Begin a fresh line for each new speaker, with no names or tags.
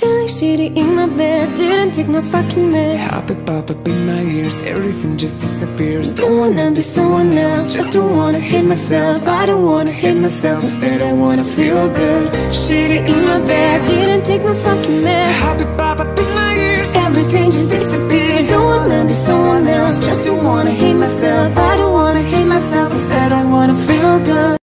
Feeling shitty in my bed, didn't take my fucking meds.
Happy pop up in my ears, everything just disappears.
Don't wanna be someone else, just don't wanna hate myself. I don't wanna hate myself, instead I wanna feel good. Shitty in my bed, didn't take my fucking meds.
Happy pop up in my ears,
everything just disappeared.